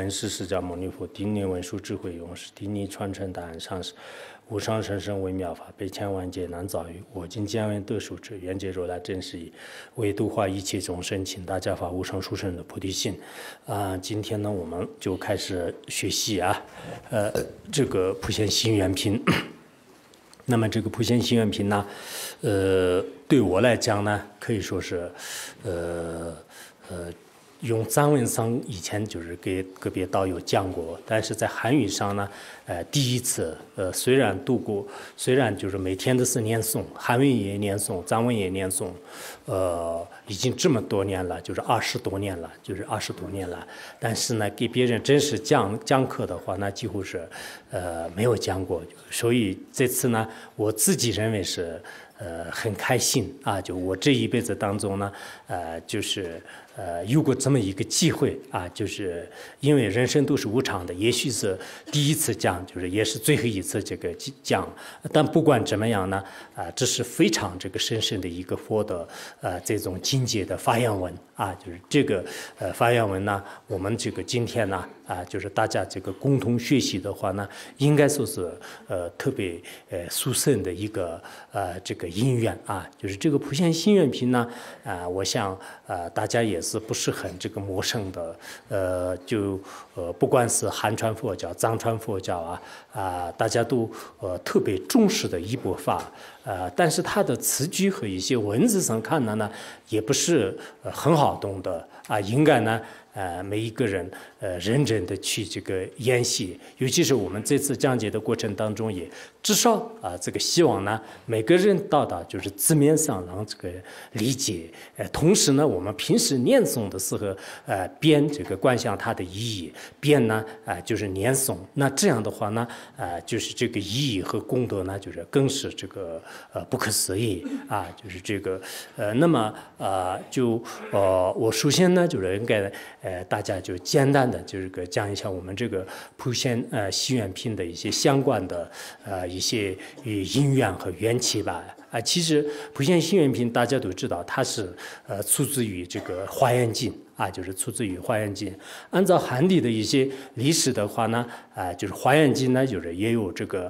本师释迦牟尼佛，顶礼文殊智慧勇士，顶礼传承答案上师，无上甚深微妙法，百千万劫难遭遇。我今见闻得受持，愿解如来真实义，为度化一切众生，请大家发无上殊胜的菩提心。今天呢，我们就开始学习这个普贤行愿品。那么这个普贤行愿品呢，对我来讲呢，可以说是，用藏文上以前就是给个别道友讲过，但是在汉语上呢，第一次，虽然读过，虽然就是每天都是念诵，汉文也念诵，藏文也念诵，已经这么多年了，就是20多年了，但是呢，给别人真实讲课的话，那几乎是，没有讲过，所以这次呢，我自己认为是。很开心啊！就我这一辈子当中呢，就是有过这么一个机会啊，就是因为人生都是无常的，也许是第一次讲，就是也是最后一次这个讲。但不管怎么样呢，这是非常这个深深的一个佛的这种境界的发愿文啊，就是这个发愿文呢，我们这个今天呢就是大家这个共同学习的话呢，应该说是特别殊胜的一个这个因缘啊，就是这个普贤行愿品呢，我想大家也是不是很这个陌生的，不管是汉传佛教、藏传佛教大家都特别重视的一部法，但是它的词句和一些文字上看呢，也不是很好懂的啊，应该呢。每一个人认真的去这个研习，尤其是我们这次讲解的过程当中，也至少这个希望呢，每个人到达就是字面上让这个理解，同时呢，我们平时念诵的时候，边这个观想它的意义，边呢就是念诵，那这样的话呢，就是这个意义和功德呢，就是更是这个不可思议啊，就是这个那么我首先呢，就是应该。大家就简单的就是讲一下我们这个普贤行愿品的一些相关的一些因缘和缘起吧。其实普贤行愿品大家都知道，它是出自于这个《华严经》就是出自于《华严经》。按照汉地的一些历史的话呢，就是《华严经》呢，就是也有这个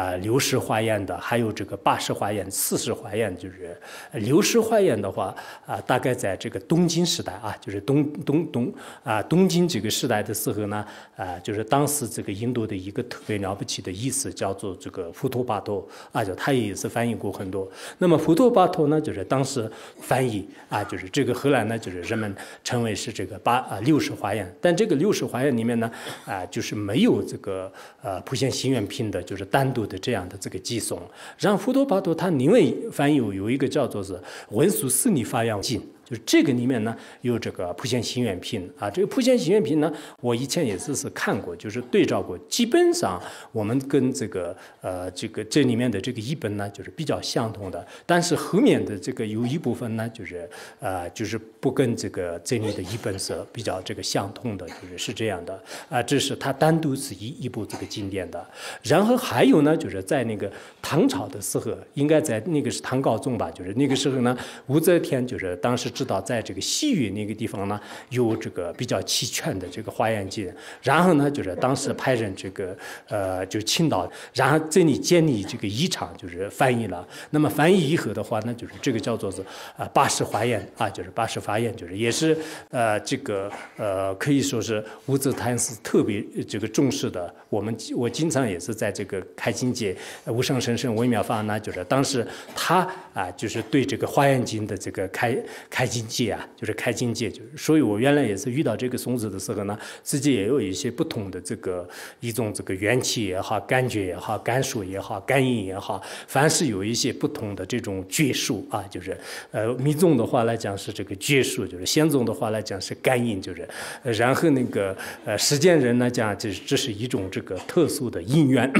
60华严的，还有这个80华严、40华严。就是60华严的话，大概在这个东晋时代就是东晋这个时代的时候呢，就是当时这个印度的一个特别了不起的意思叫做这个佛陀巴托就他也是翻译过很多。那么佛陀巴托呢，就是当时翻译就是这个后来呢，就是人们称为是这个60华严，但这个60华严里面呢，就是没有这个普贤行愿品的，就是单独的这样的这个寄送。然后佛陀巴托他另外翻译有一个叫做是文殊师利发愿经。就是这个里面呢有这个普贤行愿品这个普贤行愿品呢，我以前也是看过，就是对照过，基本上我们跟这里面的这个译本呢，就是比较相同的，但是后面的这个有一部分呢，就是不跟这里的译本是比较这个相同的，是这样的这是它单独是一部这个经典的。然后还有呢，就是在那个唐朝的时候，应该在那个是唐高宗吧，就是那个时候呢，武则天就是当时知道在这个西域那个地方呢有这个比较齐全的这个华严经，然后呢就是当时派人这个就青岛，然后这里建立这个译场，就是翻译了。那么翻译以后的话呢，就是这个叫做是80华严就是80华严，就是也是可以说是武则天是特别这个重视的。我经常也是在这个开经界无上甚深微妙法呢，就是当时他就是对这个华严经的这个开经界就是开经界，所以我原来也是遇到这个松子的时候呢，自己也有一些不同的一种这个缘起也好，感觉也好，感受也好，感应也好，凡是有一些不同的这种觉数就是密宗的话来讲是这个觉数，就是仙宗的话来讲是感应，就是然后那个实践人来讲，这是一种这个特殊的因缘。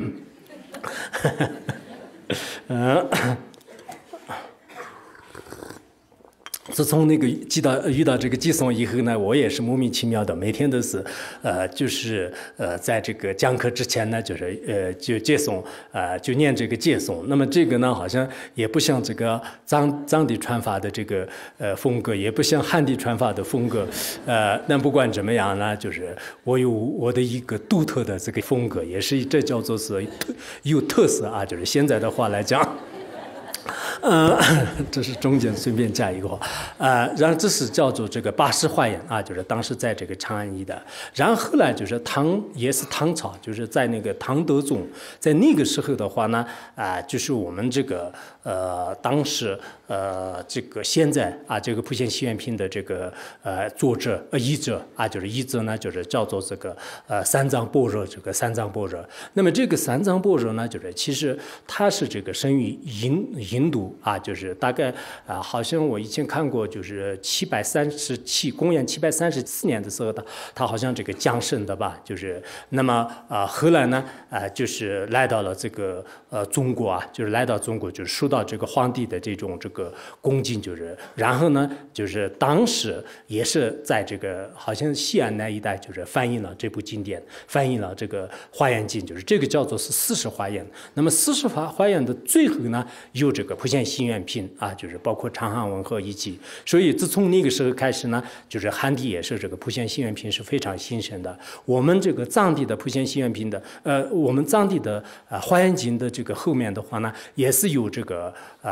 自从那个遇到这个寄送以后呢，我也是莫名其妙的，每天都是，就是在这个讲课之前呢，就是就接送，就念这个接送。那么这个呢，好像也不像这个藏地传法的这个风格，也不像汉地传法的风格，那不管怎么样呢，就是我有我的一个独特的这个风格，也是这叫做是有特色啊，就是现在的话来讲。这是中间随便加一个话，然后这是叫做这个八十花园啊，就是当时在这个长安一带，然后后来就是也是唐朝，就是在那个唐德宗，在那个时候的话呢，就是我们这个当时这个现在啊这个普贤行愿品的这个作者译者啊，就是译者呢就是叫做这个三藏般若，这个三藏般若。那么这个三藏般若呢，就是其实它是这个生于印度啊，就是大概好像我以前看过，就是公元734年的时候他好像这个降生的吧，就是那么后来呢就是来到了这个中国啊，就是来到中国，就是受到这个皇帝的这种这个恭敬，就是然后呢就是当时也是在这个好像西安那一带，就是翻译了这部经典，翻译了这个华严经，就是这个叫做是40华严。那么40华严的最后呢，有这个普贤行愿品啊，就是包括长汉文和一起。所以自从那个时候开始呢，就是汉地也是这个普贤行愿品是非常兴盛的。我们这个藏地的普贤行愿品的我们藏地的华严经的这个后面的话呢，也是有这个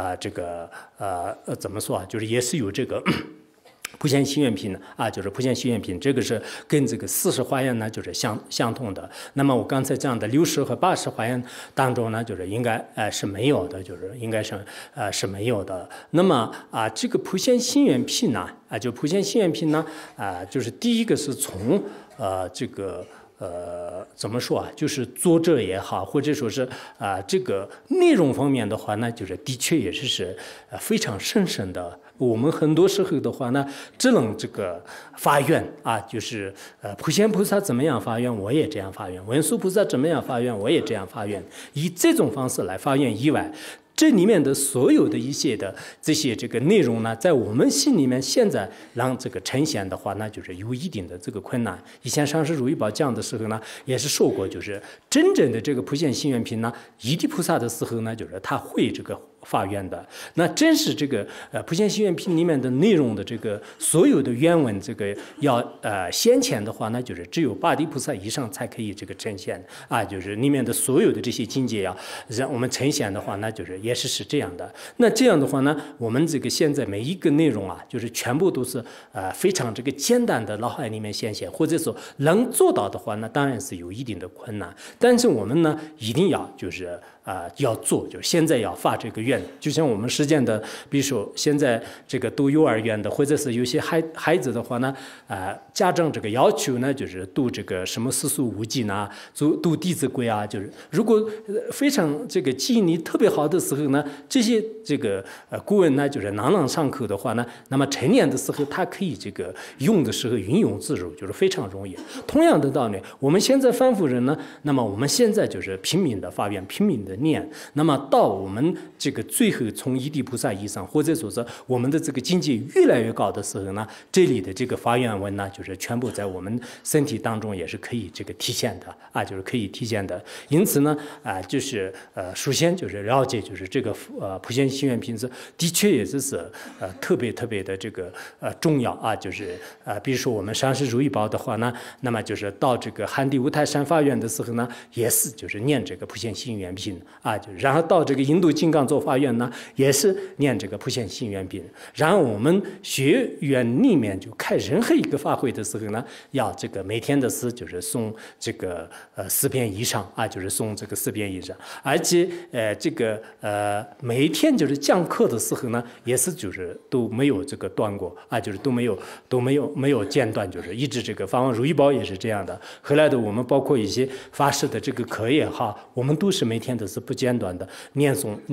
怎么说啊，就是也是有这个。普贤行愿品啊，就是普贤行愿品，这个是跟这个40华严呢，就是相同的。那么我刚才讲的60和80华严当中呢，就是应该是没有的，就是应该是没有的。那么这个普贤行愿品呢，就普贤行愿品呢，就是第一个是从这个。怎么说啊？就是作者也好，或者说是这个内容方面的话呢，就是的确也是非常神圣的。我们很多时候的话呢，只能这个发愿啊，就是普贤菩萨怎么样发愿，我也这样发愿；文殊菩萨怎么样发愿，我也这样发愿。以这种方式来发愿以外，这里面的所有的一些的这些这个内容呢，在我们心里面现在让这个呈现的话，那就是有一定的这个困难。以前上师如意宝讲的时候呢，也是说过，就是真正的这个普贤行愿品呢，一地菩萨的时候呢，就是他会这个发愿的。那真是这个普贤行愿品里面的内容的这个所有的原文，这个要先前的话呢，就是只有八地菩萨以上才可以这个呈现啊，就是里面的所有的这些境界要让我们呈现的话，那就是也是这样的。那这样的话呢，我们这个现在每一个内容啊，就是全部都是非常这个简单的脑海里面显现，或者说能做到的话呢，当然是有一定的困难。但是我们呢，一定要就是要做，就是现在要发这个愿。就像我们实践的，比如说现在这个读幼儿园的，或者是有些孩子的话呢，家长这个要求呢，就是读这个什么四书五经啊，读弟子规啊，就是如果非常这个记忆力特别好的时候呢，这些这个古文呢，就是朗朗上口的话呢，那么成年的时候他可以这个用的时候运用自如，就是非常容易。同样的道理，我们现在凡夫人呢，那么我们现在就是拼命的发愿，拼命的念，那么到我们这个最后从一地菩萨以上，或者说是我们的这个境界越来越高的时候呢，这里的这个发愿文呢，就是全部在我们身体当中也是可以这个体现的啊，就是可以体现的。因此呢，就是首先就是了解，就是这个普贤行愿品质的确也是特别的这个重要啊，就是比如说我们上师如意宝的话呢，那么就是到这个汉地五台山发愿的时候呢，也是就是念这个普贤行愿品啊，就是然后到这个印度金刚座发愿呢，也是念这个普贤行愿品。然后我们学院里面就开任何一个法会的时候呢，要这个每天的诗就是诵这个4遍以上啊，就是诵这个4遍以上，而且这个每一天就是讲课的时候呢，也是就是都没有这个断过啊，就是都没有间断，就是一直这个法王如意宝也是这样的。后来的我们包括一些法师的这个课也好，我们都是每天都是不间断的念诵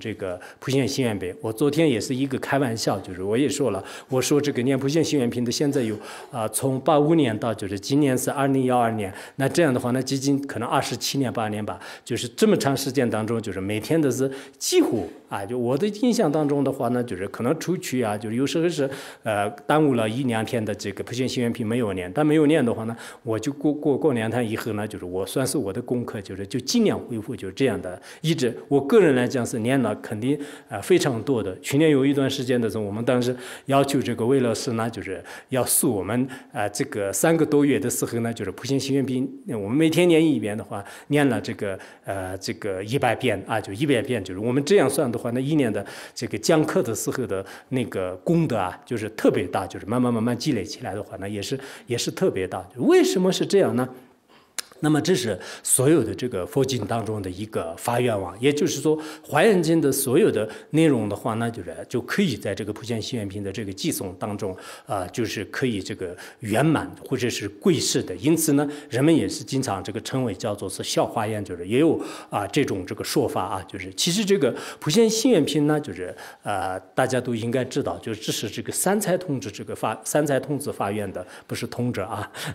这个普贤心愿品。我昨天也是一个开玩笑，就是我也说了，我说这个念普贤心愿品的现在有从85年到就是今年是2012年，那这样的话呢，接近可能27年8年吧，就是这么长时间当中，就是每天都是几乎就我的印象当中的话呢，就是可能出去就是有时候是耽误了1、2天的这个普贤心愿品没有念，但没有念的话呢，我就过2天以后呢，就是我算是我的功课，就尽量恢复，就是这样的。一直我个人来讲是念了肯定非常多的。去年有一段时间的时候，我们当时要求这个魏老师呢，就是要诉我们这个3个多月的时候呢，就是普贤心愿品，我们每天念1遍的话，念了这个100遍就100遍，就是我们这样算的话，那1年的这个讲课的时候的那个功德就是特别大，就是慢慢积累起来的话呢，也是特别大。为什么是这样呢？那么这是所有的这个佛经当中的一个发愿望，也就是说，华严经的所有的内容的话呢，就可以在这个普贤心愿品的这个寄送当中就是可以这个圆满或者是贵世的。因此呢，人们也是经常这个称为叫做是孝华严，就是也有这种这个说法就是其实这个普贤心愿品呢，就是大家都应该知道，就是这是这个三才童子三才童子发愿的，不是童子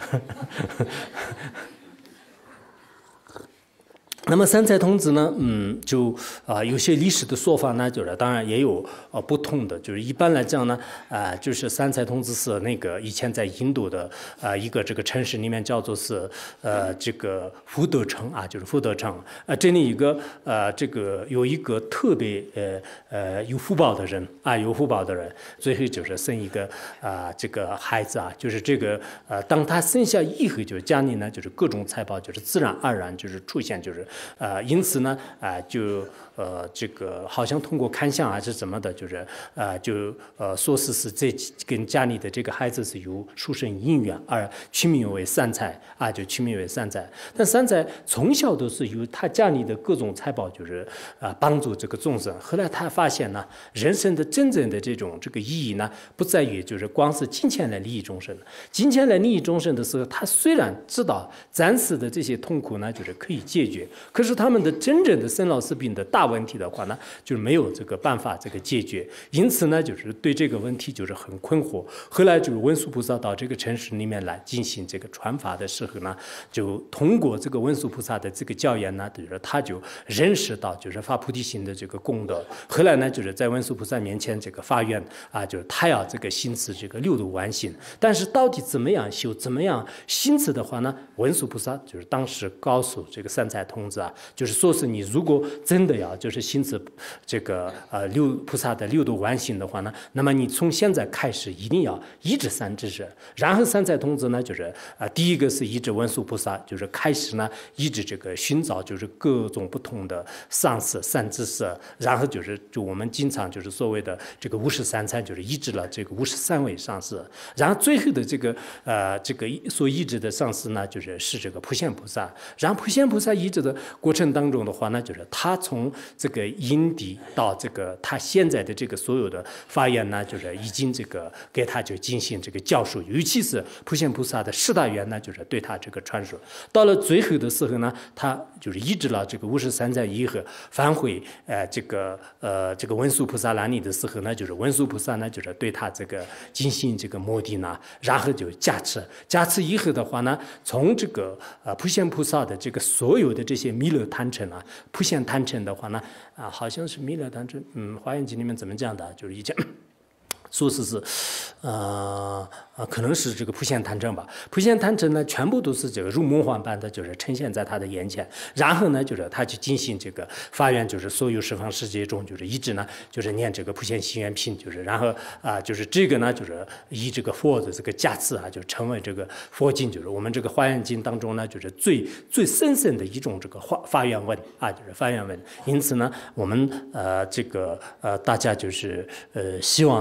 那么三才童子呢，就有些历史的说法呢，就是当然也有不同的，就是一般来讲呢，就是三才童子是那个以前在印度的一个这个城市里面叫做是这个福德城就是福德城这里一个这个有一个特别有福报的人有福报的人，最后就是生一个这个孩子就是这个当他生下以后，就是家里呢就是各种财宝就是自然而然就是出现，就是因此呢就这个好像通过看相还是怎么的，就是就说是这跟家里的这个孩子是有殊胜因缘而取名为三才就取名为三才。但三才从小都是由他家里的各种财宝就是帮助这个众生。后来他发现呢，人生的真正的这种这个意义呢，不在于就是光是金钱来利益众生。金钱来利益众生的时候，他虽然知道暂时的这些痛苦呢就是可以解决，可是他们的真正的生老死病的大问题的话呢，就是没有这个办法这个解决。因此呢，就是对这个问题就是很困惑。后来就是文殊菩萨到这个城市里面来进行这个传法的时候呢，就通过这个文殊菩萨的这个教言呢，就是他就认识到就是发菩提心的这个功德。后来呢，就是在文殊菩萨面前这个发愿就是他要这个行持这个六度万行。但是到底怎么样修，怎么样行持的话呢，文殊菩萨就是当时告诉这个三才童子就是说是你如果真的要就是行持这个菩萨的六度万行的话呢，那么你从现在开始一定要依止三知识。然后三才童子呢，就是第一个是依止文殊菩萨，就是开始呢依止这个寻找就是各种不同的上师三知识，然后就我们经常就是所谓的这个53参，就是依止了这个53位上师。然后最后的这个所依止的上师呢，是这个普贤菩萨。然后普贤菩萨依止的过程当中的话呢，就是他从这个因地到这个他现在的这个所有的发言呢，就是已经这个给他就进行这个教授，尤其是普贤菩萨的10大愿呢，就是对他这个传授。到了最后的时候呢，他就是依止了这个53参以后，返回这个文殊菩萨那里的时候呢，就是文殊菩萨呢，就是对他这个进行这个摩地呢，然后就加持以后的话呢，从这个普贤菩萨的这个所有的这些弥勒贪嗔普贤贪嗔的话呢好像是弥勒贪嗔华严经里面怎么讲的，就是以前说是可能是这个普贤贪嗔吧。普贤贪嗔呢，全部都是这个如梦幻般的，就是呈现在他的眼前。然后呢，就是他去进行这个发愿，就是所有十方世界中，就是一直呢，就是念这个普贤心愿品，就是然后就是这个呢，就是以这个佛的这个加持就成为这个佛经，就是我们这个华严经当中呢，就是最深深的一种这个发愿文就是发愿文。因此呢，我们这个大家就是希望呢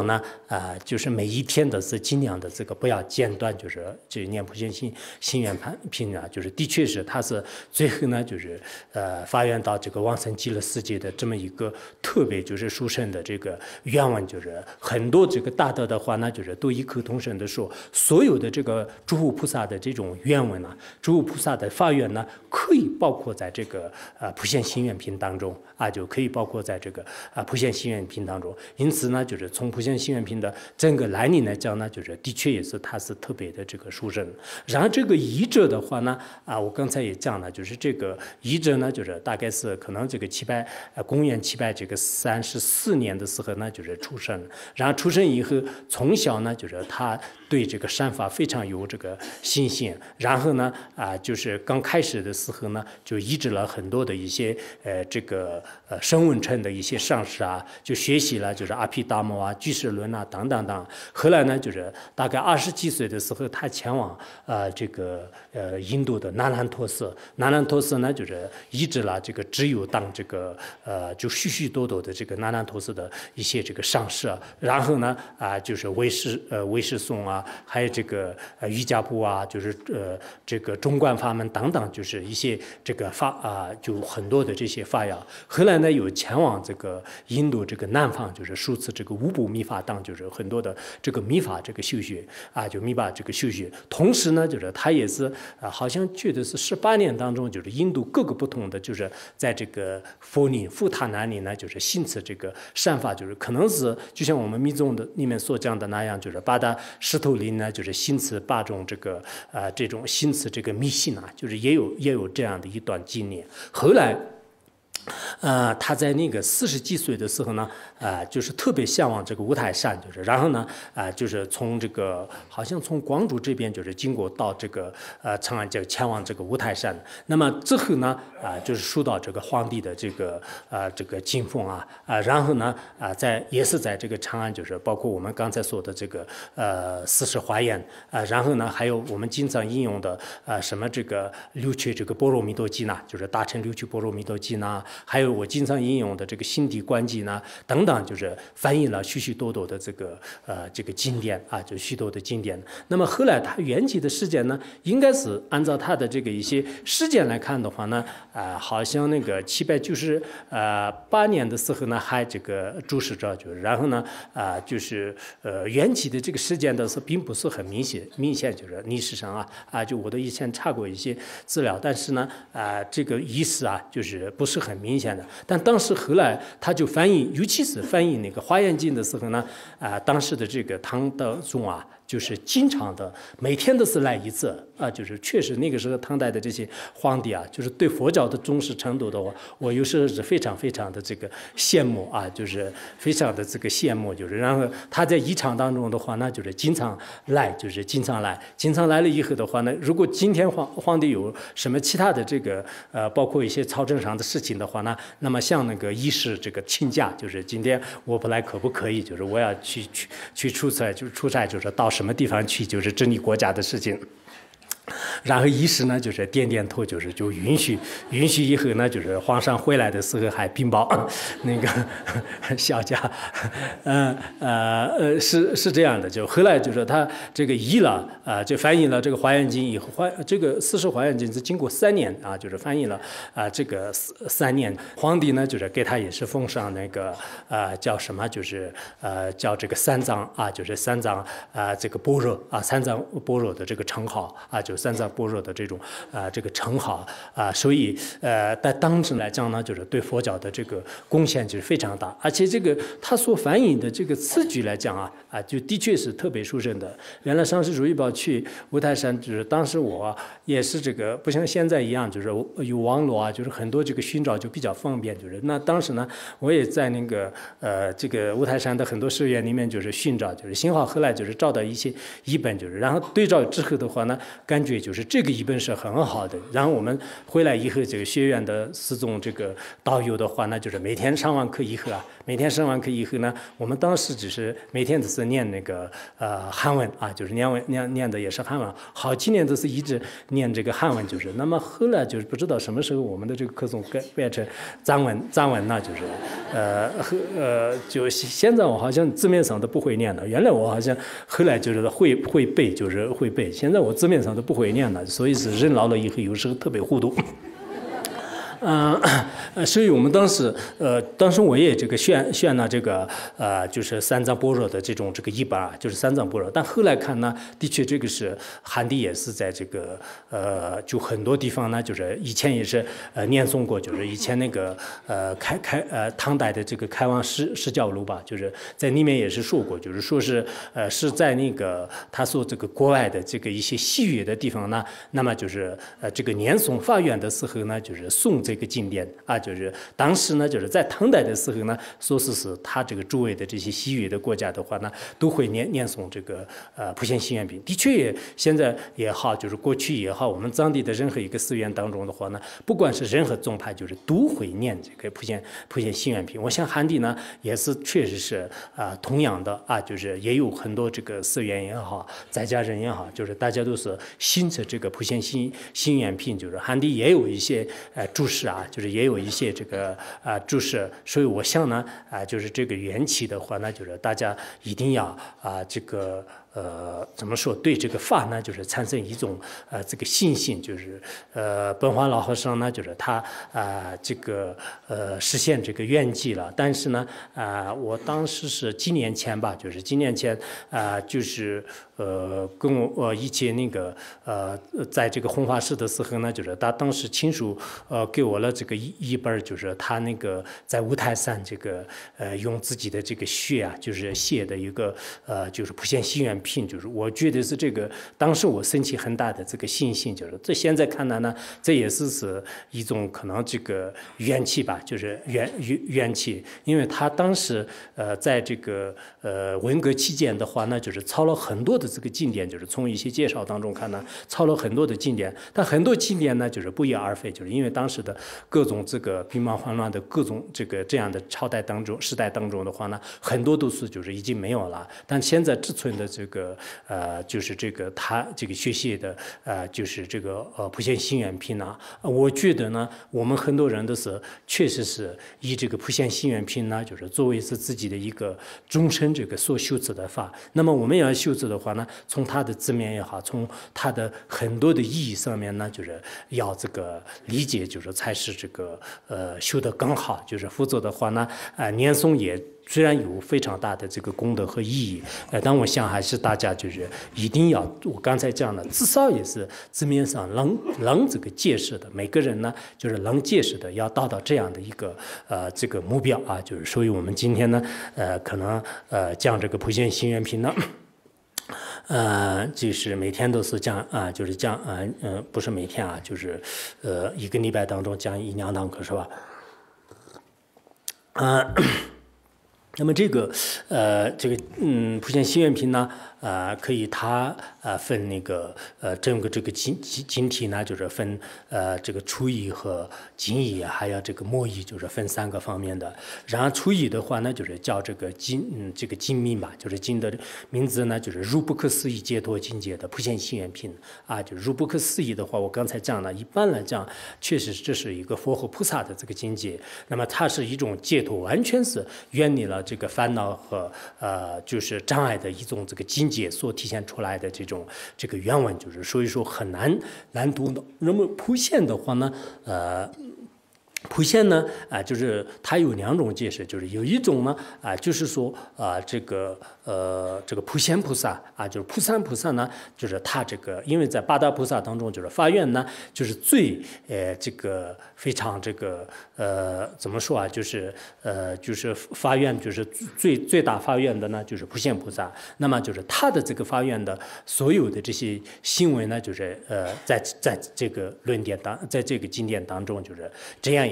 就是每一天的是尽量的这个不要间断，就是这念普贤心愿品啊，就是的确是它是最后呢，就是发愿到这个往生极乐世界的这么一个特别就是殊胜的这个愿望，就是很多这个大德的话呢，就是都异口同声的说，所有的这个诸佛菩萨的这种愿望呢，诸佛菩萨的发愿呢，可以包括在这个普贤心愿品当中啊，就可以包括在这个普贤心愿品当中。因此呢，就是从普贤心愿品的整个来历来讲呢，就是的确也是它是特别的这个殊胜。然后这个译者的话呢，我刚才也讲了，就是这个译者呢，就是大概是可能这个公元734年的时候呢，就是出生。然后出生以后，从小呢，就是他对这个善法非常有这个信心。然后呢，就是刚开始的时候呢，就译制了很多的一些这个声闻乘的一些上师啊，就学习了就是阿毗达摩啊、俱舍论啊等等等。后来呢，就是大概20几岁的时候，他前往这个印度的那兰陀寺。那兰陀寺呢，就是译制了这个只有当这个就许许多多的这个那兰陀寺的一些这个上师。然后呢，就是唯识颂啊，还有这个瑜伽部啊，就是这个中观法门等等，就是一些这个就很多的这些法要。后来呢，有前往这个印度这个南方，就是数次这个五部密法当，就是很多的这个密法这个修学就密法这个修学。同时呢，就是他也是好像觉得是18年当中，就是印度各个不同的，就是在这个佛林、富塔南里呢，就是信持这个善法，就是可能是就像我们密宗的里面所讲的那样，就是八大石头林呢，就是信持8种这个这种信持这个密信啊，就是也有这样的一段经验。后来他在那个40几岁的时候呢，就是特别向往这个五台山，就是然后呢，就是从这个好像从广州这边就是经过到这个长安，就前往这个五台山。那么之后呢，就是受到这个皇帝的这个敬奉然后呢，也是在这个长安，就是包括我们刚才说的这个四世华严然后呢，还有我们经常应用的什么这个六趣这个般若蜜多经呢，就是大乘六趣般若蜜多经呢。还有我经常引用的这个心地观记呢，等等，就是翻译了许许多多的这个经典就许多的经典。那么后来他圆寂的时间呢，应该是按照他的这个一些时间来看的话呢，好像那个798年的时候呢，还这个注释着，就是然后呢就是圆寂的这个时间的是并不是很明显，就是历史上就我都以前查过一些资料，但是呢这个意思就是不是很明显的。但当时后来他就翻译，尤其是翻译那个《华严经》的时候呢，当时的这个唐德宗就是经常的每天都是来一次就是确实那个时候唐代的这些皇帝就是对佛教的重视程度的话，我有时候是非常非常的这个羡慕就是非常的这个羡慕，就是然后他在一场当中的话呢，就是经常来了以后的话呢，如果今天皇帝有什么其他的这个包括一些朝政上的事情的话呢，那么像那个医师这个请假，就是今天我不来可不可以，就是我要去出差，就是到什么地方去，就是治理国家的事情。然后医师呢，就是点头，就允许以后呢，就是皇上回来的时候还禀报那个小家，是这样的。就后来就是他这个译了就翻译了这个《华严经》以后，这个四世华严经是经过3年就是翻译了这个3年。皇帝呢，就是给他也是封上那个叫什么，就是叫这个三藏就是三藏这个般若三藏般若的这个称号就三藏般若的这种这个称号所以在当时来讲呢，就是对佛教的这个贡献就是非常大，而且这个他所翻译的这个词句来讲就的确是特别殊胜的。原来上师如意宝去五台山，就是当时我也是这个不像现在一样，就是有网络就是很多这个寻找就比较方便，就是那当时呢，我也在那个这个五台山的很多寺院里面就是寻找，就是幸好后来就是找到一些译本，就是然后对照之后的话呢，感觉觉就是这个译本是很好的。然后我们回来以后，这个学院的4种这个导游的话呢，就是每天上完课以后啊，每天上完课以后呢，我们当时只是每天都是念那个汉文啊，就是念的也是汉文，好几年都是一直念这个汉文，就是。那么后来就是不知道什么时候我们的这个课程变成藏文呢，就是就现在我好像字面上都不会念了，原来我好像后来就是会背，就是会背，现在我字面上都不会念了，所以是人老了以后有时候特别糊涂。所以我们当时我也这个选了这个就是三藏般若的这个译本啊，就是三藏般若。但后来看呢，的确这个是汉地也是在这个就很多地方呢，就是以前也是念诵过，就是以前那个唐代的这个开王释教录吧，就是在里面也是说过，就是说是在那个他说这个国外的这个一些西域的地方呢，那么就是这个念诵法院的时候呢，就是诵这个经典啊，就是当时呢，就是在唐代的时候呢，说是他这个诸位的这些西域的国家的话呢，都会念诵这个普贤行愿品。的确也现在也好，就是过去也好，我们藏地的任何一个寺院当中的话呢，不管是任何宗派，就是都会念这个普贤行愿品。我想汉地呢也是确实是同样的啊，就是也有很多这个寺院也好，在家人也好，就是大家都是信着这个普贤行愿品，就是汉地也有一些注释啊，就是也有一些这个注释，所以我想呢就是这个缘起的话呢，就是大家一定要这个怎么说，对这个法呢，就是产生一种这个信心，就是本华老和尚呢，就是他这个实现这个愿记了，但是呢我当时是几年前吧，就是几年前就是跟我一起那个在这个弘法寺的时候呢，就是他当时亲属给我了这个一本，就是他那个在五台山这个用自己的这个血啊，就是写的一个就是普贤行愿品，就是我觉得是这个当时我升起很大的这个信心，就是这现在看来呢，这也是一种可能这个缘起吧，就是缘起，因为他当时在这个文革期间的话呢，就是抄了很多的这个经典，就是从一些介绍当中看呢，抄了很多的经典，但很多经典呢就是不翼而飞，就是因为当时的各种这个兵荒马乱的各种这样的时代当中的话呢，很多都是就是已经没有了，但现在志存的这个就是这个他这个学习的就是这个普贤行愿品呢，我觉得呢，我们很多人都是确实是以这个普贤行愿品呢，就是作为是自己的一个终身这个所修持的法。那么我们要修持的话呢，从它的字面也好，从它的很多的意义上面呢，就是要这个理解，就是才是这个修得更好，就是否则的话呢，念诵也虽然有非常大的这个功德和意义，但我想还是大家就是一定要，我刚才讲了，至少也是字面上能这个解释的，每个人呢就是能解释的，要达到这样的一个这个目标啊，就是所以我们今天呢可能讲这个普贤行愿品呢。就是每天都是讲就是讲不是每天啊，就是一个礼拜当中讲1-2堂课是吧？那么这个普贤行愿品呢，可以它分那个整个这个经体呢，就是分这个初译和经译，还有这个末译，就是分3个方面的。然后初译的话呢，就是叫这个经名吧，就是经的名字呢，就是如不可思议解脱境界的普贤行愿品啊，就如不可思议的话，我刚才讲了，一般来讲，确实这是一个佛和菩萨的这个境界，那么它是一种解脱，完全是远离了这个烦恼和就是障碍的一种这个境界所体现出来的这个原文，就是所以说很难读的。那么普贤的话呢，普贤呢就是它有2种解释，就是有一种呢就是说这个普贤菩萨就是普贤菩萨呢，就是他这个因为在八大菩萨当中，就是发愿呢就是最这个非常这个怎么说就是发愿就是最大发愿的呢就是普贤菩萨，那么就是他的这个发愿的所有的这些行为呢，就是在这个论点在这个经典当中，就是这样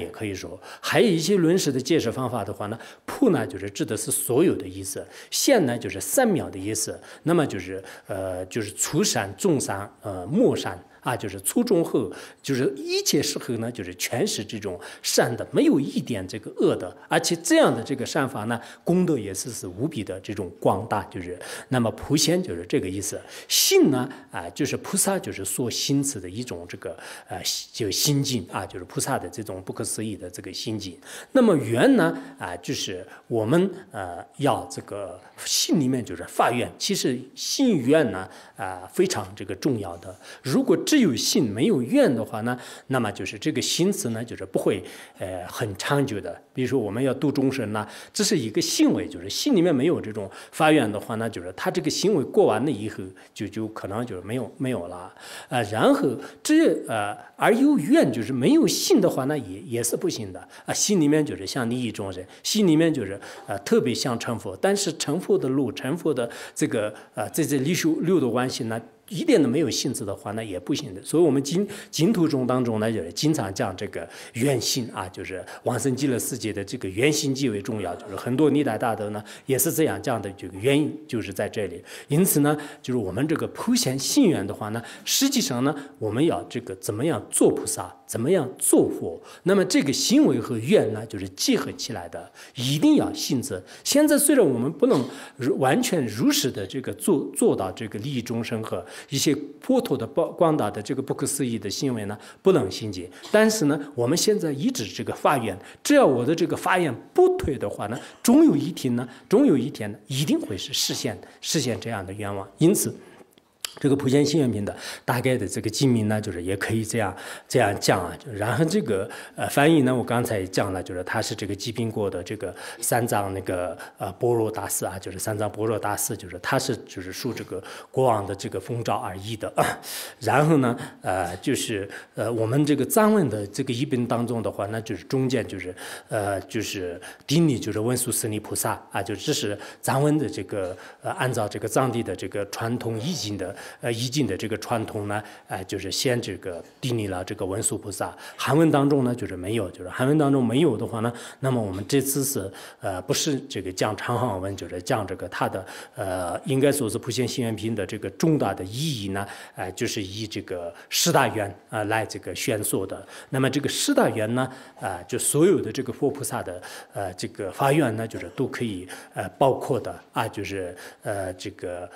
也可以说。还有一些论史的解释方法的话呢，铺呢就是指的是所有的意思，线呢就是三秒的意思，那么就是粗善、重善、末善。就是粗中厚，就是一切时候呢，就是全是这种善的，没有一点这个恶的，而且这样的这个善法呢，功德也是无比的这种广大，就是那么普贤就是这个意思。信呢就是菩萨就是所行持的一种这个就心境就是菩萨的这种不可思议的这个心境。那么愿呢就是我们要这个信里面就是发愿，其实信愿呢非常这个重要的。如果只有信没有愿的话呢，那么就是这个心思呢就是不会很长久的。比如说我们要度众生呢，这是一个行为，就是心里面没有这种发愿的话呢，就是他这个行为过完了以后就可能就是没有了然后而有愿就是没有信的话呢也是不行的心里面就是像利益众生，心里面就是特别想成佛，但是成佛的路，成佛的这个这六的关系呢，一点都没有性质的话，那也不行的。所以我们净土宗当中呢，就是经常讲这个愿心就是往生极乐世界的这个愿心极为重要。就是很多历代大德呢也是这样讲的，这个原因就是在这里。因此呢，就是我们这个普贤信愿的话呢，实际上呢，我们要这个怎么样做菩萨，怎么样做佛，那么这个行为和愿呢，就是结合起来的，一定要信自。现在虽然我们不能完全如实的这个做到这个利益众生和一些佛陀的广大的这个不可思议的行为呢，不能信解。但是呢，我们现在一直这个发愿，只要我的这个发愿不退的话呢，终有一天呢，一定会是实现这样的愿望。因此，这个普贤行愿品的大概的这个经名呢，就是也可以这样讲然后这个翻译呢，我刚才讲了，就是他是这个济宾国的这个三藏那个般若大师就是三藏般若大师，就是他是就是受这个国王的这个封诏而译的然后呢就是我们这个藏文的这个译本当中的话，那就是中间就是顶礼就是文殊师利菩萨就这是藏文的这个按照这个藏地的这个传统译经的这个传统呢，就是先这个顶礼了这个文殊菩萨。韩文当中呢，就是没有，就是韩文当中没有的话呢，那么我们这次是不是这个讲长行文，就是讲这个它的应该说是普贤行愿品的这个重大的意义呢，就是以这个十大愿来这个宣说的。那么这个十大愿呢，就所有的这个佛菩萨的这个发愿呢，就是都可以包括的就是这个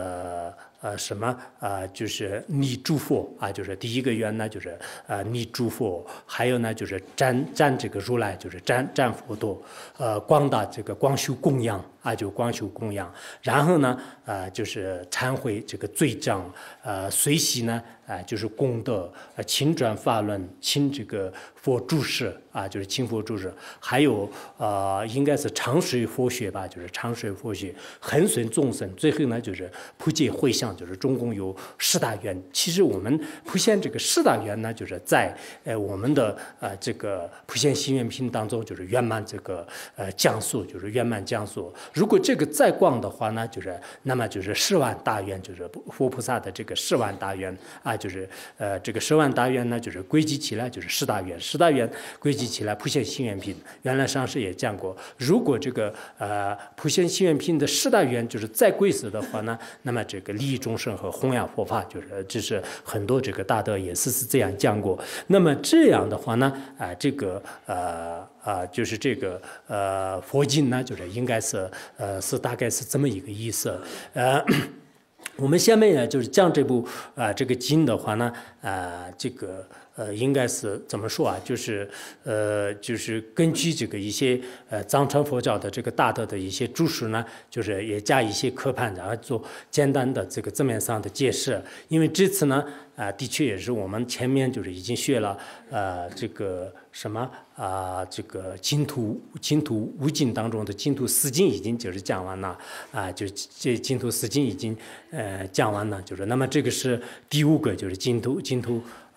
就是你诸佛就是第一个愿呢，就是你诸佛，还有呢就是瞻这个如来，就是瞻佛陀，广大这个广修供养就广修供养，然后呢就是忏悔这个罪障，随喜呢就是功德，勤转法轮，勤这个佛注释就是勤佛注释，还有应该是长随佛学吧，就是长随佛学，恒顺众生，最后呢就是普济回向，就是总共有十大愿。其实我们普贤这个十大愿呢，就是在我们的这个普贤行愿品当中，就是圆满这个讲述，就是圆满讲述。如果这个再广的话呢，就是那么就是10万大愿，就是佛菩萨的这个10万大愿就是这个10万大愿呢，就是归集起来就是十大愿，十大愿归集起来普贤行愿品。原来上师也讲过，如果这个普贤行愿品的十大愿就是再归死的话呢，那么这个利益众生和弘扬佛法，就是这是很多这个大德也是这样讲过。那么这样的话呢，这个就是这个佛经呢，就是应该是大概是这么一个意思。我们下面呢就是讲这部这个经的话呢，这个应该是怎么说就是根据这个一些藏传佛教的这个大德的一些注释呢，就是也加一些科判，然后做简单的这个字面上的解释。因为这次呢的确也是我们前面就是已经学了这个什么这个净土五经当中的净土四经已经就是讲完了就这净土四经已经讲完了，就是那么这个是第5个，就是净土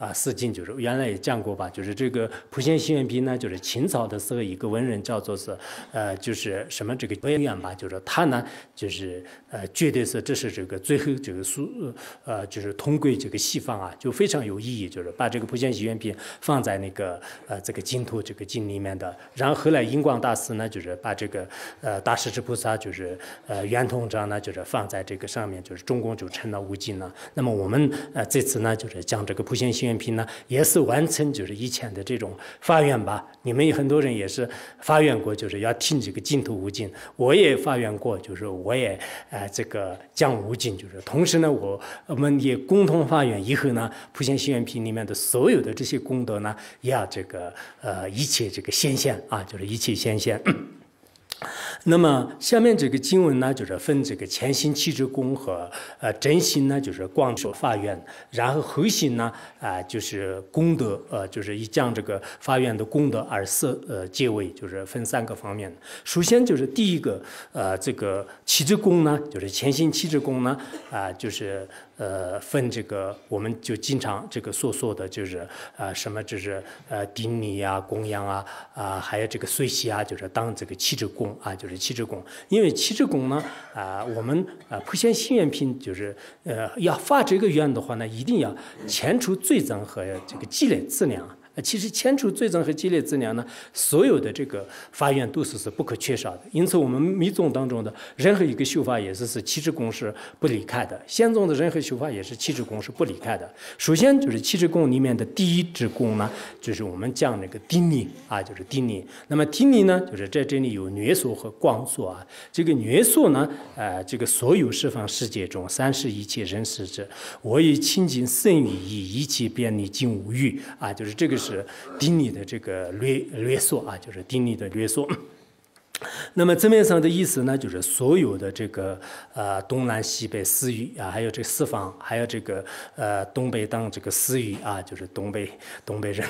事情，就是原来也讲过吧，就是这个普贤行愿品呢，就是秦朝的时候一个文人叫做是就是什么这个文远吧，就是他呢就是觉得是这是这个最后这个就是通归这个西方啊，就非常有意义，就是把这个普贤行愿品放在那个这个净土这个经里面的。然后后来印光大师呢，就是把这个大势至菩萨就是圆通章呢，就是放在这个上面，就是中共就成了无尽了。那么我们这次呢，就是讲这个普贤行愿品呢，也是完成就是以前的这种发愿吧。你们很多人也是发愿过，就是要听这个净土无尽。我也发愿过，就是我也这个讲无尽，就是同时呢，我们也共同发愿，以后呢，普贤行愿品里面的所有的这些功德呢，也要这个一切这个显现啊，就是一切显现。那么下面这个经文呢，就是分这个前行七支功和真行呢，就是广说发愿，然后后行呢就是功德就是以讲这个发愿的功德而结尾，就是分3个方面。首先就是第一个这个七支功呢，就是前行七支功呢就是分这个我们就经常这个所说的就是什么就是顶礼啊、供养啊还有这个随喜啊，就是当这个七支功啊，就是七支功。因为七支功呢我们普贤行愿品就是要发这个愿的话呢，一定要遣除罪障和这个积累资粮。其实遣除罪障和积累资粮呢，所有的这个发愿都是不可缺少的。因此，我们密宗当中的任何一个修法也是七支功是不离开的。显宗的任何修法也是七支功是不离开的。首先就是七支功里面的第一支功呢，就是我们讲那个顶礼啊，就是顶礼。那么顶礼呢，就是在这里有虐所和广所啊。这个虐所呢，这个所有十方世界中，三世一切人世者，我以清净甚于意，一切遍礼尽无余啊，就是这个是顶礼的这个略所啊，就是顶礼的略所。那么字面上的意思呢，就是所有的这个东南西北四域啊，还有这四方，还有这个东北当这个四域啊，就是东北人，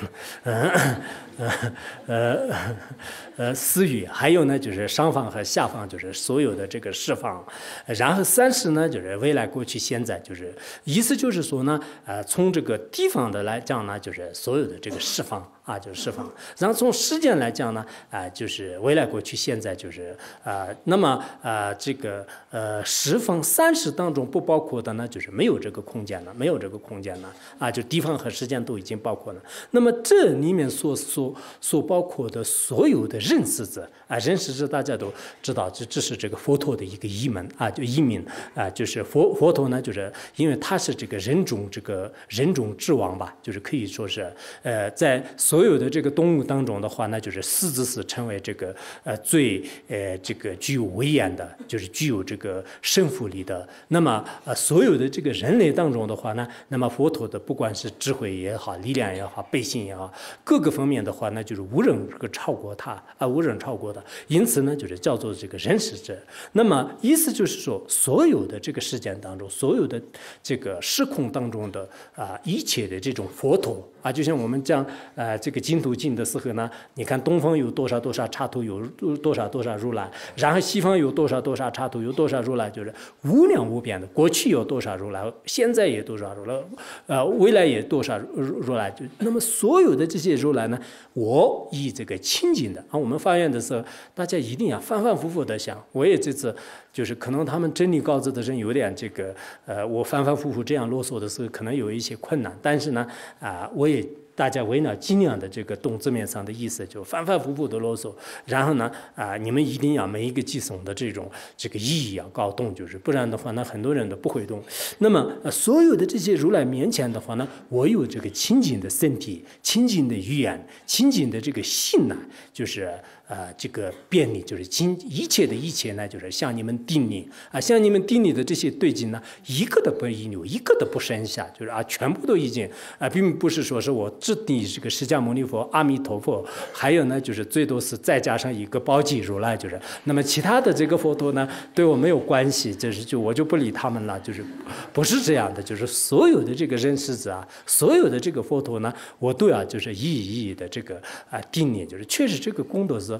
四域，还有呢就是上方和下方，就是所有的这个十方。然后三世呢，就是未来、过去、现在，就是意思就是说呢，从这个地方的来讲呢，就是所有的这个十方。啊，就是十方。然后从时间来讲呢，就是未来、过去、现在，就是那么这个十方三世当中不包括的呢，就是没有这个空间了，没有这个空间了就地方和时间都已经包括了。那么这里面所包括的所有的认识者认识者大家都知道，这是这个佛陀的一个译门就译名就是佛陀呢，就是因为他是这个人中之王吧，就是可以说是在所有的这个动物当中的话呢，就是狮子是成为这个最这个具有威严的，就是具有这个胜负力的。那么所有的这个人类当中的话呢，那么佛陀的不管是智慧也好，力量也好，悲心也好，各个方面的话呢，就是无人超过他无人超过的。因此呢，就是叫做这个人识者。那么意思就是说，所有的这个事件当中，所有的这个时空当中的一切的这种佛陀就像我们讲这个净土经的时候呢，你看东方有多少刹土，有多少如来，然后西方有多少刹土，有多少如来，就是无量无边的。过去有多少如来，现在也多少如来，未来也多少如来。那么所有的这些如来呢，我以这个清净的我们发愿的时候，大家一定要反反复复的想。我也这次就是可能他们真理高知的人有点这个我反反复复这样啰嗦的时候，可能有一些困难，但是呢我也大家为了尽量的这个懂字面上的意思，就反反复复的啰嗦。然后呢你们一定要每一个寄送的这个意义要搞懂，就是不然的话呢，很多人都不会懂。那么所有的这些如来面前的话呢，我有这个清净的身体、清净的语言、清净的这个心呢，就是这个便利，就是一切的一切呢，就是向你们顶礼向你们顶礼的这些对境呢，一个都不遗留，一个都不剩下，就是全部都已经并不是说是我指定这个释迦牟尼佛、阿弥陀佛，还有呢就是最多是再加上一个宝积如来，就是那么其他的这个佛陀呢，对我没有关系，我就不理他们了，就是不是这样的，就是所有的这个人世者所有的这个佛陀呢，我都要就是一一的这个顶礼，就是确实这个功德是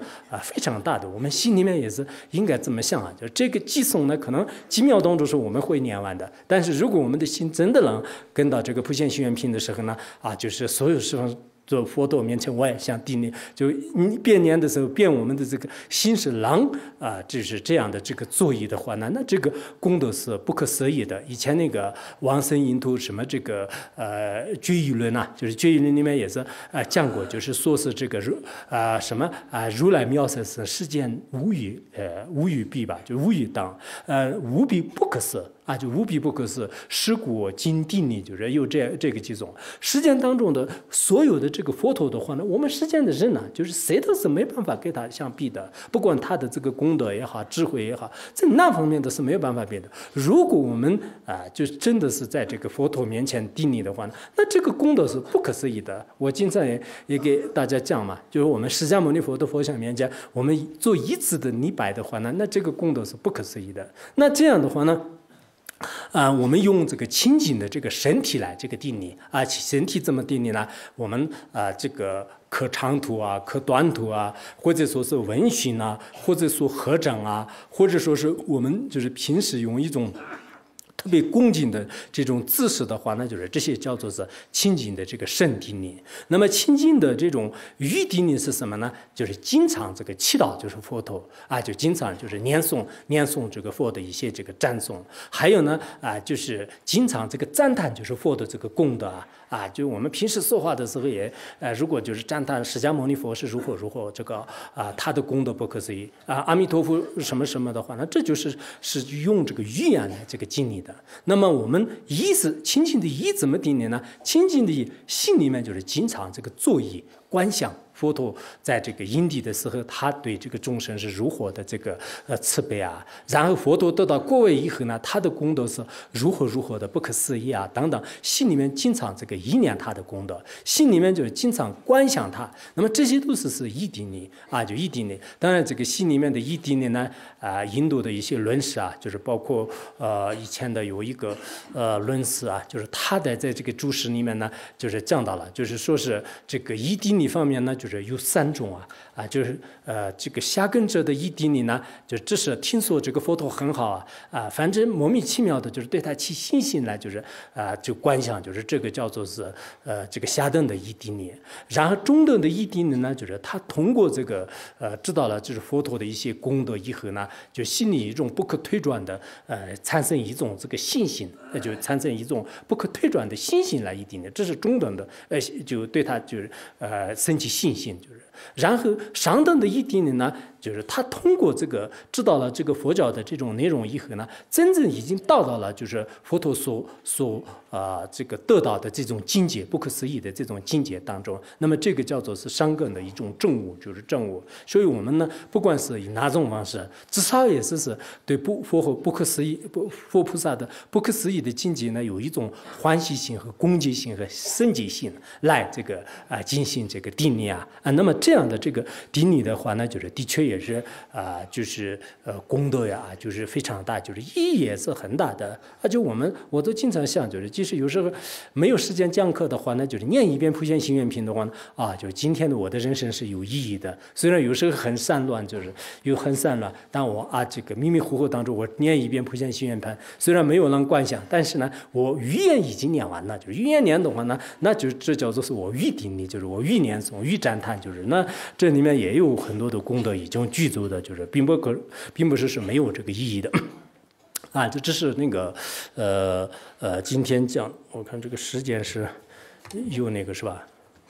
非常大的，我们心里面也是应该这么想啊，就这个寄送呢，可能几秒钟都是我们会念完的，但是如果我们的心真的能跟到这个普贤行愿品的时候呢，就是所有时候做佛陀面前，我也想顶礼，就你变年的时候，变我们的这个心是狼就是这样的这个作意的话呢，那这个功德是不可思议的。以前那个王僧印度什么这个觉义论啊，就是觉义论里面也是讲过，就是说是这个如来妙色是世间无与比吧，就无与当无比不可思。就无比不可思，实果经定力，就是有这个几种。世间当中的所有的这个佛陀的话呢，我们世间的人呢，就是谁都是没办法跟他相比的，不管他的这个功德也好，智慧也好，在那方面都是没有办法比的。如果我们就是真的是在这个佛陀面前定力的话呢，那这个功德是不可思议的。我经常也给大家讲嘛，就是我们释迦牟尼佛的佛像面前，我们做一次的礼拜的话呢，那这个功德是不可思议的。那这样的话呢？我们用这个清净的这个身体来这个定力身体怎么定力呢？我们这个可长途可短途或者说是闻讯或者说合掌或者说是我们就是平时用一种特别恭敬的这种姿势的话，那就是这些叫做是清净的这个圣定力。那么清净的这种语定力是什么呢？就是经常这个祈祷，就是佛陀就经常就是念诵这个佛的一些这个赞颂，还有呢就是经常这个赞叹，就是佛的这个功德就我们平时说话的时候也如果就是赞叹释迦牟尼佛是如何这个他的功德不可思议阿弥陀佛什么什么的话，那这是用这个语言来这个经历的。那么我们清净的意怎么定力呢？清净的意心里面就是经常这个作意观想佛陀在这个因地的时候，他对这个众生是如何的这个慈悲然后佛陀得到果位以后呢，他的功德是如何的不可思议等等，心里面经常这个意念他的功德，心里面就是经常观想他。那么这些都是意定力就意定力。当然这个心里面的意定力呢印度的一些论师就是包括以前的有一个论师就是他在这个注释里面呢，就是讲到了，就是说是这个意定力方面呢，就是有3种就是这个下根者的意定力呢，就只是听说这个佛陀很好反正莫名其妙的，就是对他起信心来，就是就观想，就是这个叫做是这个下等的意定力。然后中等的意定力呢，就是他通过这个知道了就是佛陀的一些功德以后呢，就心里一种不可推转的产生一种这个信心，就产生一种不可推转的信心来意定力，这是中等的就对他就是升起信心，就是。然后上等的意定力呢，就是他通过这个知道了这个佛教的这种内容以后呢，真正已经到了就是佛陀所这个得到的这种境界，不可思议的这种境界当中，那么这个叫做是上根的一种证悟，就是证悟。所以我们呢，不管是以哪种方式，至少也是对佛不可思议佛菩萨的不可思议的境界呢，有一种欢喜心和恭敬心和圣洁心来这个进行这个定力那么这样的这个定力的话呢，就是的确也是就是功德就是非常大，就是意义也是很大的。就我都经常想，就是即使有时候没有时间讲课的话呢，就是念一遍普贤行愿品的话呢，就是今天的我的人生是有意义的。虽然有时候很散乱，就是又很散乱，但我这个迷迷糊糊当中，我念一遍普贤行愿品，虽然没有人观想，但是呢，我语言已经念完了。就是语言念的话呢，那就这叫做是我语定力，就是我语念诵、语赞叹，就是那这里面也有很多的功德已经具足的，就是并不是没有这个意义的。这是那个今天讲，我看这个时间是有那个是吧？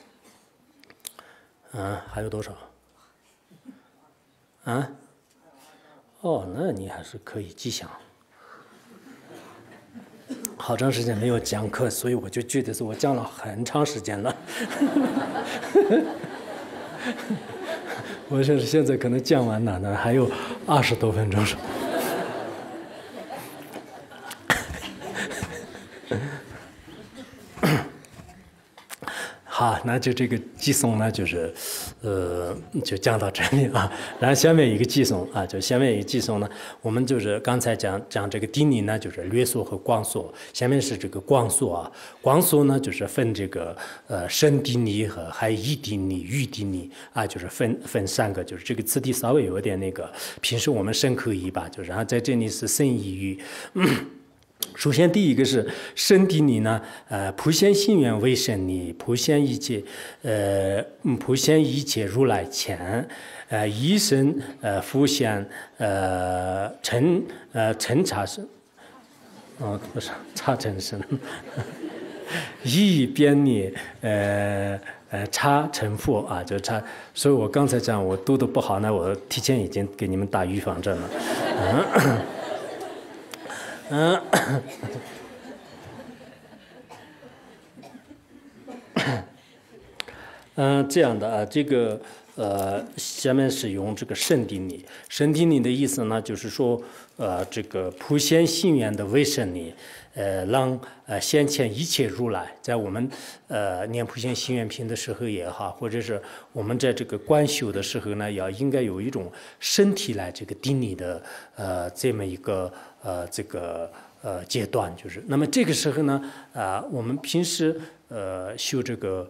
还有多少？那你还是可以记想。好长时间没有讲课，所以我就觉得是我讲了很长时间了。我现在可能讲完了呢，还有20多分钟。好。 好，那就这个寄送呢，就讲到这里啊。然后下面一个寄送啊，就下面一个寄送呢，我们就是刚才讲这个定理呢，就是略缩和广缩。下面是这个广缩啊，广缩呢就是分这个深定理和还有义定理、喻定理啊，就是分三个，就是这个词体稍微有点那个，平时我们深刻一把，就是然后在这里是深义喻。首先，第一个是深定理呢，普现心源为深理，普现一切如来前，一身复现尘查身，不是查尘身，一边理查成佛啊，就查。所以我刚才讲我读的不好呢，我提前已经给你们打预防针了。这样的啊，这个下面是用这个深定理。深定理的意思呢，就是说这个普现心源的为深理，让先前一切如来，在我们念普现心源品的时候也好，或者是我们在这个观修的时候呢，应该有一种身体来这个定理的这么一个阶段，就是那么这个时候呢，我们平时修这个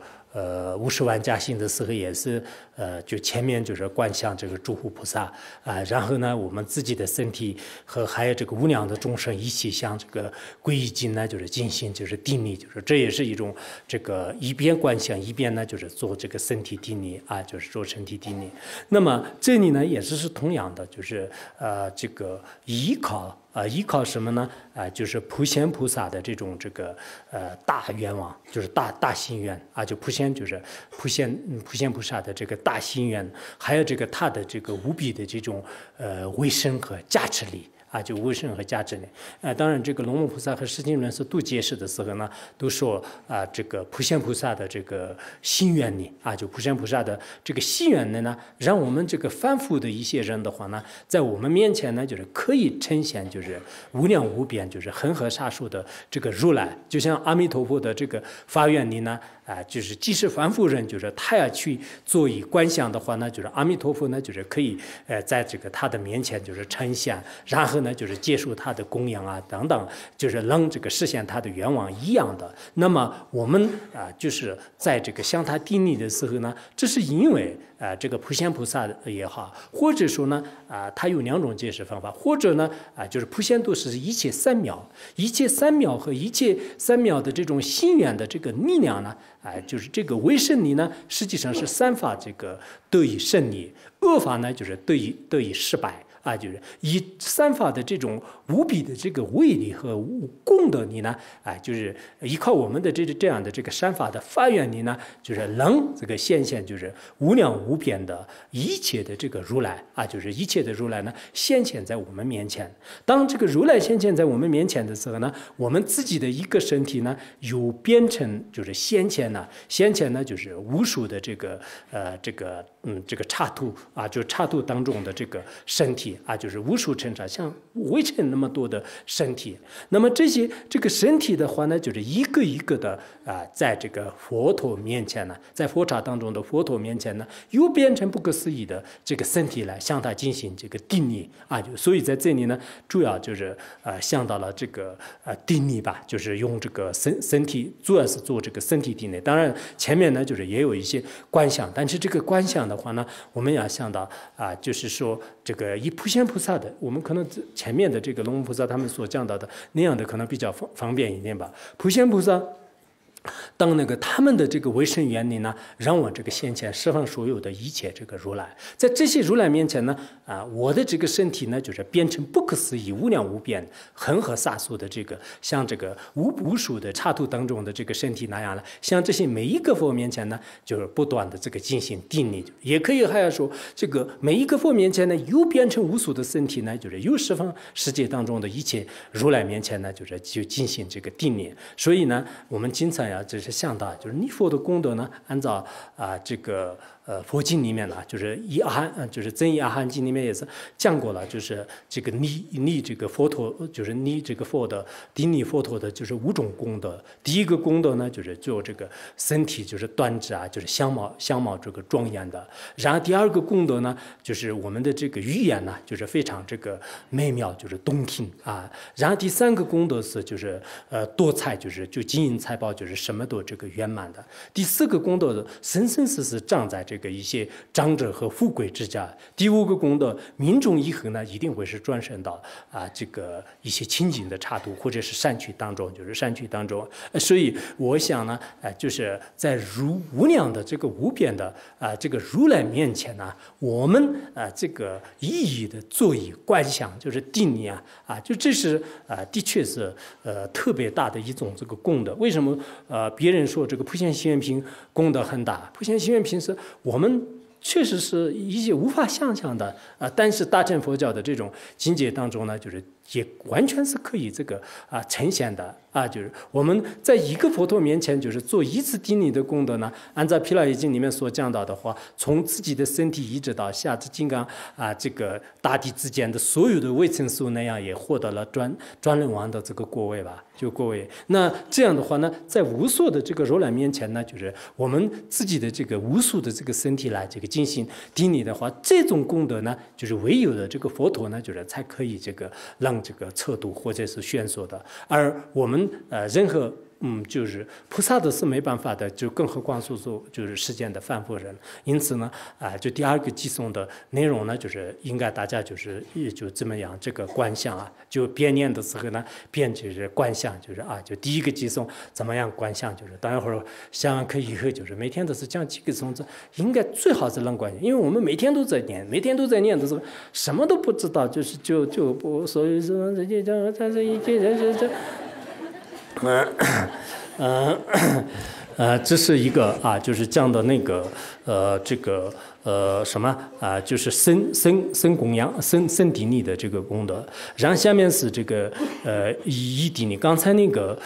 50万加行的时候也是就前面就是观想这个诸护菩萨然后呢我们自己的身体和还有这个无量的众生一起向这个皈依经呢就是进行就是定力，就是这也是一种这个一边观想一边呢就是做这个身体定力就是做身体定力。那么这里呢也是同样的，就是这个依靠什么呢？就是普贤菩萨的这种这个大愿望，就是大心愿就普贤就是普贤菩萨的这个大心愿，还有这个他的这个无比的这种威神和加持力。就威神和加持力。当然，这个龙母菩萨和释迦牟尼佛都解释的时候呢，都说这个普贤菩萨的这个心愿力就普贤菩萨的这个心愿力呢，让我们这个凡夫的一些人的话呢，在我们面前呢，就是可以呈现就是无量无边，就是恒河沙数的这个如来，就像阿弥陀佛的这个发愿力呢。就是即使凡夫人，就是他要去做以观想的话呢，就是阿弥陀佛呢，就是可以在这个他的面前就是呈现，然后呢就是接受他的供养等等，就是能这个实现他的愿望一样的。那么我们就是在这个向他定力的时候呢，这是因为这个普贤菩萨也好，或者说呢他有两种解释方法，或者呢就是普贤度是一切三藐和一切三藐的这种心愿的这个力量呢。就是这个为胜利呢，实际上是三法这个得以胜利，恶法呢就是得以失败就是以三法的这种无比的这个威力和功德力呢就是依靠我们的这样的这个三法的发愿力呢，就是能这个显现就是无量无边的一切的这个如来就是一切的如来呢显现在我们面前。当这个如来显现在我们面前的时候呢，我们自己的一个身体呢有变成就是显现呢就是无数的这个刹土就是刹土当中的这个身体就是无数尘刹，像围成那么多的身体。那么这个身体的话呢，就是一个一个的在这个佛陀面前呢，在佛刹当中的佛陀面前呢，又变成不可思议的这个身体来向他进行这个定力所以在这里呢，主要就是想到了这个定力吧，就是用这个身体，主要是做这个身体定力。当然前面呢就是也有一些观想，但是这个观想的话呢，我们要想到就是说这个以普贤菩萨的，我们可能前面的这个龙母菩萨他们所讲到的那样的可能比较方便一点吧。普贤菩萨当那个他们的这个为神原理呢，让我这个先前十方所有的一切这个如来，在这些如来面前呢，我的这个身体呢，就是变成不可思议、无量无边、恒河沙数的这个，像这个无数的刹土当中的这个身体那样了。像这些每一个佛面前呢，就是不断的这个进行定力，也可以还要说，这个每一个佛面前呢，又变成无数的身体呢，就是有十方世界当中的一切如来面前呢，就进行这个定力。所以呢，我们经常就是想到，就是念佛的功德呢，按照这个佛经里面呢，就是就是增一阿含经里面也是讲过了，就是这个你这个佛陀，就是你这个佛的顶礼佛陀的，就是5种功德。第一个功德呢，就是做这个身体就是端直啊，就是相貌这个庄严的。然后第二个功德呢，就是我们的这个语言呢，就是非常这个美妙，就是动听啊。然后第三个功德是就是多彩，就金银财宝，就是什么都这个圆满的。第4个功德生生世世长在这个一些长者和富贵之家。第5个功德，命中以后呢，一定会是转生到这个一些清净的刹土或者是善趣当中，就是善趣当中。所以我想呢，就是在无量的这个无边的这个如来面前呢，我们这个一一的做以观想，就是定力就这是的确是特别大的一种这个功德。为什么别人说这个普贤行愿品功德很大？普贤行愿品是我们确实是一些无法想象的但是大乘佛教的这种境界当中呢，就是也完全是可以这个呈现的就是我们在一个佛陀面前，就是做一次顶礼的功德呢，按照《毗卢耶经》里面所讲到的话，从自己的身体一直到下至金刚这个大地之间的所有的微尘数那样，也获得了专轮王的这个果位吧，就果位。那这样的话呢，在无数的这个如来面前呢，就是我们自己的这个无数的这个身体来这个进行顶礼的话，这种功德呢，就是唯有的这个佛陀呢，就是才可以这个让这个测度或者是宣说的。而我们任何就是菩萨的是没办法的，就更何况说就是世间的凡夫人。因此呢就第2个偈颂的内容呢，就是应该大家就是就这么样这个观想就边念的时候呢，边就是观想，就是就第1个偈颂怎么样观想，就是等一会儿下完课以后，就是每天都是讲几个颂子，应该最好是能观想，因为我们每天都在念的时候，什么都不知道，就是就不所以说这是一个就是讲的那个这个什么就是身供养身顶礼的这个功德。然后下面是这个一顶礼，刚才那个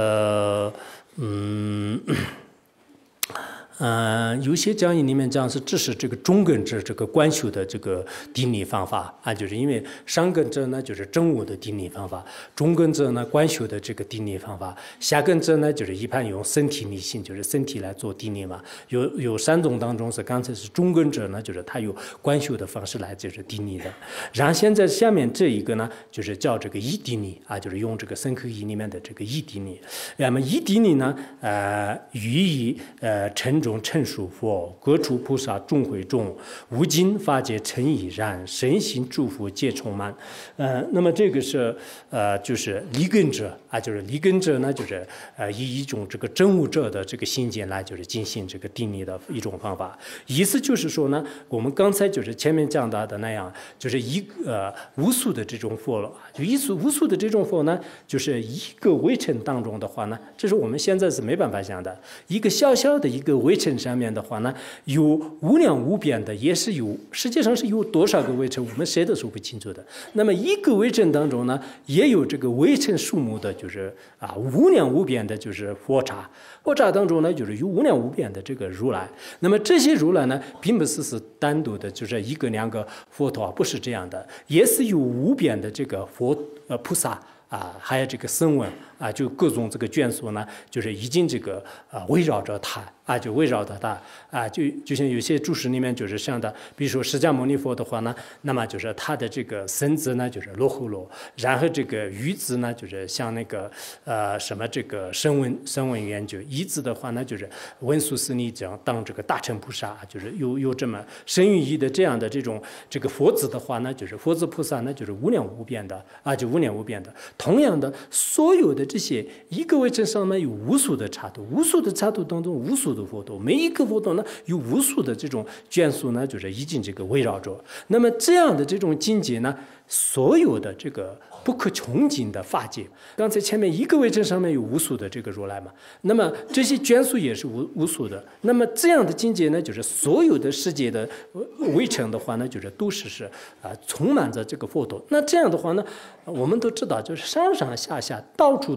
有些讲义里面讲是这是这个中根者这个观修的这个顶礼方法就是因为上根者呢就是正悟的顶礼方法，中根者呢观修的这个顶礼方法，下根者呢就是一般用身体力行，就是身体来做顶礼嘛。有3种当中是刚才是中根者呢，就是他有观修的方式来就是顶礼的。然后现在下面这一个呢，就是叫这个一顶礼就是用这个身口意里面的这个一顶礼。那么一顶礼呢予以沉重称述佛，各处菩萨众会众，无尽法界诚已然，身心诸佛皆充满。那么这个是就是立根者就是立根者呢，就是以一种这个真悟者的这个心境来就是进行这个定力的一种方法。意思就是说呢，我们刚才就是前面讲到的那样，就是无数的这种佛了，就无数的这种佛呢，就是一个微尘当中的话呢，这是我们现在是没办法想的。一个小小的一个微尘上面的话呢，有无量无边的，也是有，实际上是有多少个微尘，我们谁都说不清楚的。那么一个微尘当中呢，也有这个微尘数目的，就是无量无边的，就是佛刹。佛刹当中呢，就是有无量无边的这个如来。那么这些如来呢，并不是单独的，就是1个2个佛陀，不是这样的，也是有无边的这个菩萨。还有这个声闻就各种这个眷属呢，就是已经这个围绕着他就围绕着他就像有些注释里面就是像的，比如说释迦牟尼佛的话呢，那么就是他的这个身子呢就是罗睺罗，然后这个语子呢就是像那个什么这个声闻缘觉，意子的话呢就是文殊师利这样当这个大乘菩萨，就是有这么身语意的这样的这种这个佛子的话呢，就是佛子菩萨呢就是无量无边的就无量无边的。同样的，所有的这些一个微尘上面有无数的刹土，无数的刹土当中无数的佛陀，每一个佛陀呢有无数的这种眷属呢，就是已经这个围绕着。那么这样的这种境界呢，所有的这个不可穷尽的法界，刚才前面一个微尘上面有无数的这个如来嘛，那么这些眷属也是无数的。那么这样的境界呢，就是所有的世界的微尘的话呢，就是都是充满着这个佛陀。那这样的话呢，我们都知道，就是上上下下到处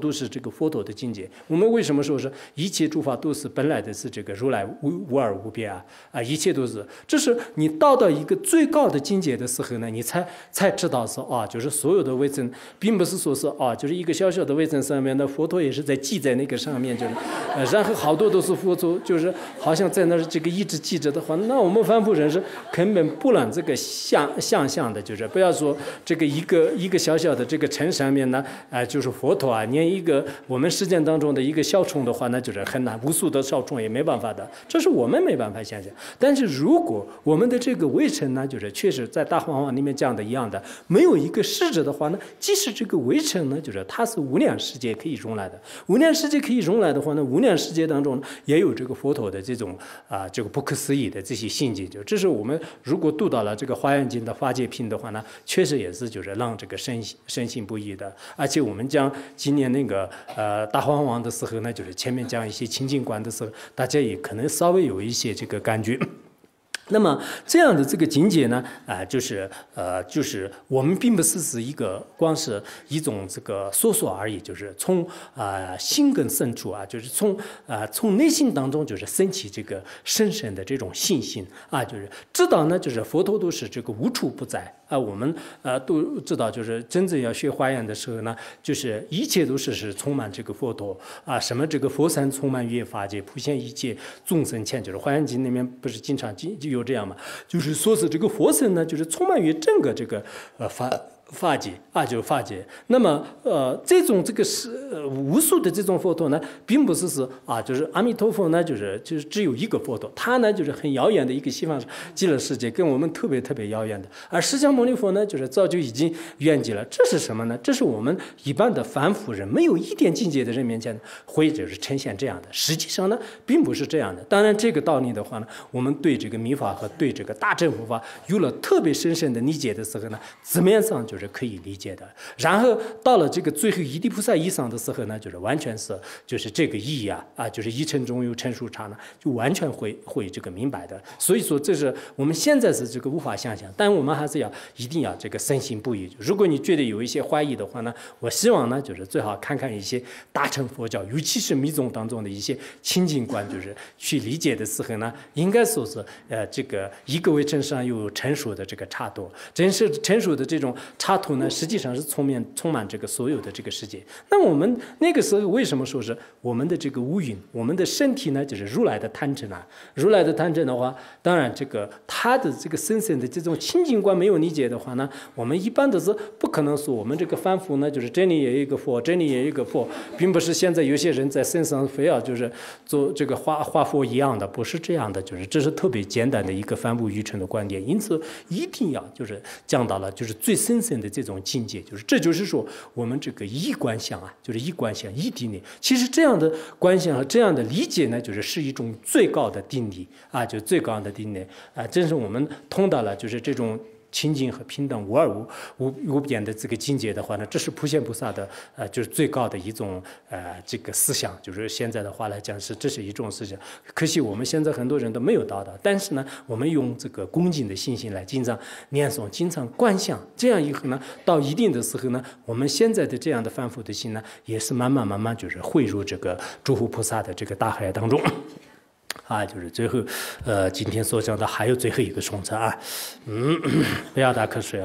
都是这个佛陀的境界。我们为什么说是一切诸法都是本来的是这个如来无二无别一切都是，这是你到一个最高的境界的时候呢，你才知道说就是所有的微尘，并不是说是就是一个小小的微尘上面的佛陀也是在记在那个上面，就是然后好多都是佛陀，就是好像在那儿这个一直记着的话，那我们凡夫人是根本不能这个想象的，就是不要说这个一个小小的这个尘上面呢就是佛陀连一个我们世界当中的一个小虫的话，那就是很难，无数的小虫也没办法的，这是我们没办法想象。但是如果我们的这个微尘呢，就是确实在大方王里面讲的一样的，没有一个视者的话呢，即使这个微尘呢，就是它是无量世界可以容纳的，无量世界可以容纳的话呢，无量世界当中也有这个佛陀的这种这个不可思议的这些境界，就这是我们如果读到了这个华严经的法界品的话呢，确实也是就是让这个深信不疑的。而且我们讲今年那个大荒王的时候呢，就是前面讲一些清净观的时候，大家也可能稍微有一些这个感觉。那么这样的这个境界呢，就是我们并不是一个光是一种这个说而已，就是从心根深处就是从内心当中就是升起这个深深的这种信心就是知道呢，就是佛陀都是这个无处不在我们都知道，就是真正要学华严的时候呢，就是一切都是充满这个佛陀什么这个佛山充满于法界，普现一切众生前，就是华严经里面不是经常有这样嘛，就是说是这个佛身呢，就是充满于整个这个法界就是法界。那么这种这个是无数的这种佛陀呢，并不是就是阿弥陀佛呢，就是只有一个佛陀，他呢就是很遥远的一个西方极乐世界，跟我们特别遥远的。而释迦牟尼佛呢，就是早就已经圆寂了。这是什么呢？这是我们一般的凡夫人，没有一点境界的人面前会就是呈现这样的。实际上呢，并不是这样的。当然，这个道理的话呢，我们对这个密法和对这个大乘佛法有了特别深的理解的时候呢，字面上就是可以理解的。然后到了这个最后一地菩萨以上的时候呢，就是完全是就是这个意义就是一乘中有乘数差呢，就完全会这个明白的。所以说，这是我们现在是这个无法想象，但我们还是一定要这个深信不疑。如果你觉得有一些怀疑的话呢，我希望呢，就是最好看一些大乘佛教，尤其是密宗当中的一些清净观，就是去理解的时候呢，应该说是这个一个微尘上有成熟的这个差度，真是成熟的这种差图呢，实际上是充满这个所有的这个世界。那我们那个时候为什么说是我们的这个乌云，我们的身体呢，就是如来的贪嗔如来的贪嗔的话，当然这个他的这个深深的这种清净观没有理解的话呢，我们一般都是不可能说我们这个凡夫呢，就是这里也有一个佛，这里也有一个佛，并不是现在有些人在身上非要就是做这个画佛一样的，不是这样的，就是这是特别简单的一个凡夫愚蠢的观点。因此一定要就是讲到了就是最深的这种境界，就是这就是说我们这个一观相就是一观相一定力。其实这样的观相和这样的理解呢，是一种最高的定力就最高的定力正是我们通达了就是这种清净和平等无二无边的这个境界的话呢，这是普贤菩萨的就是最高的一种这个思想，就是现在的话来讲这是一种思想。可惜我们现在很多人都没有到达，但是呢，我们用这个恭敬的信心来经常念诵，经常观想，这样以后呢，到一定的时候呢，我们现在的这样的凡夫的心呢，也是慢慢就是汇入这个诸佛菩萨的这个大海当中。就是最后，今天所讲的还有最后一个颂词不要打瞌睡